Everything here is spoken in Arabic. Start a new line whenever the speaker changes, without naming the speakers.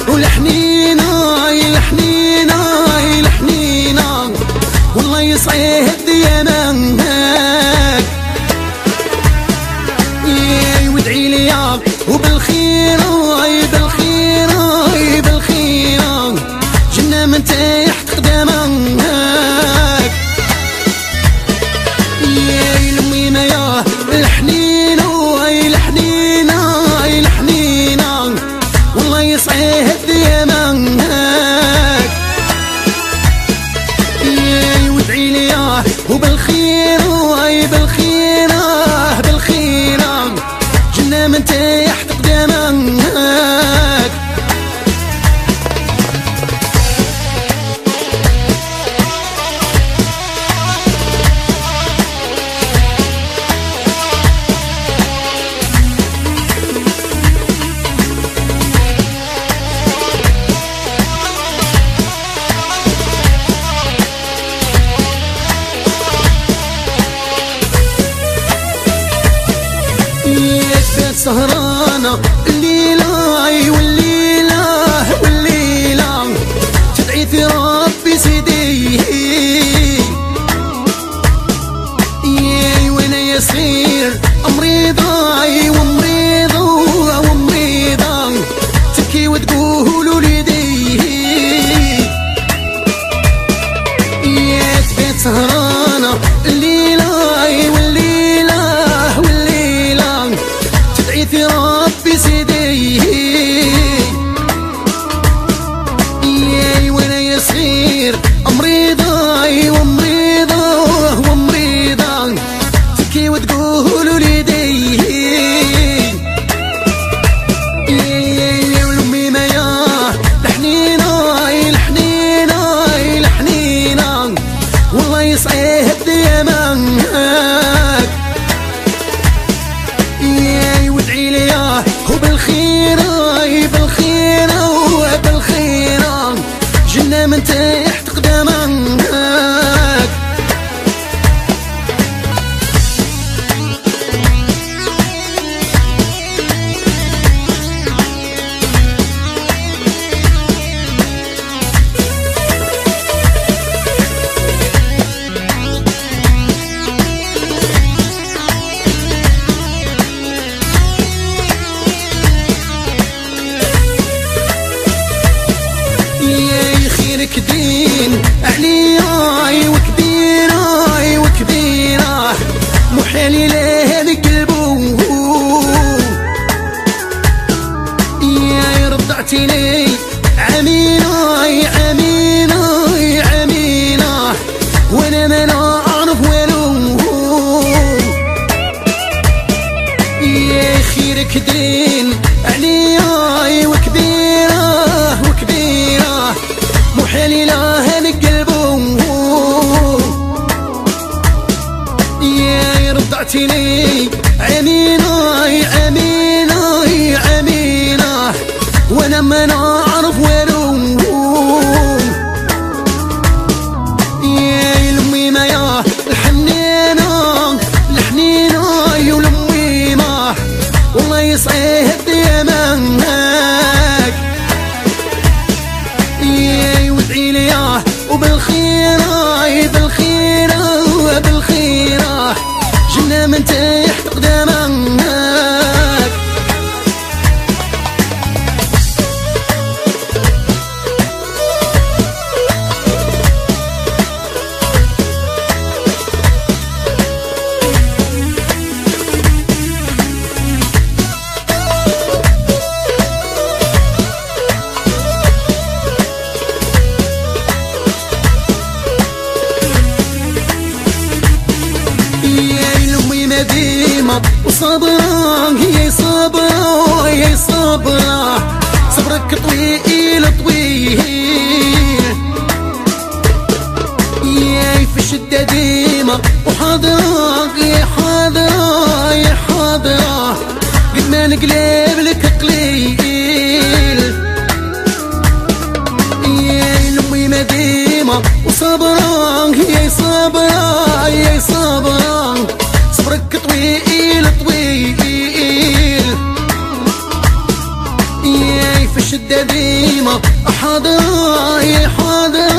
والحنينة الحنينة الحنينة والله يسعد يمنك وادعي لي وبالخيرة بالخيرة بالخيرة جنة من تحت قدمك الميمة يا الحنينة الحنينة الحنينة والله يسعد يمنك وادعي لي وبالخيرة بالخيرة بالخيرة جنة من تحت قدمك سهرانة الليلة والليلة والليلة تدعي في ربي سيدي وانا يصير امريضة ومريضة ومريضة تبكي وتقول ليدي تبيت سهرانة الليلة والليلة والليلة تدعي في ربي سيدي وانا يصير امريضة ومريضة ومريضة تبكي وتقول ليدي والأميمة يا الحنينة الحنينة الحنينة والله يسعد يمنك وادعي لي وبالخيرة بالخيرة وبالخيرة جنة من تحت قدمك دين عليا وكبيرة وكبيرة محالي له نقلبو يا رضعتني عمينة عمينة عمينة وانا ما نعرف والو يا خيرك دين عليا وكبيرة وكبيرة محالي لها نقلبو يا رضعتني عمينة عمينة عمينة وانا ما نعرف والو يا الأميمة يا الحنينة الحنينة يا الأميمة والله يسعد يمنك وادعي لي وبالخيرة بالخيرة وبالخيرة جنة من تحت قدمك ديما وصبرة هي صبرة هي صبرة صبرك طويل طويل يا في الشدة ديما وحاضرة يا حاضرة يا حاضرة قد ما نقلب لك قليل يا الأميمة ديما وصبرة هي صبرة هي صبرة صبرك طويل طويل يا في الشدة ديما حاضرة يا حاضرة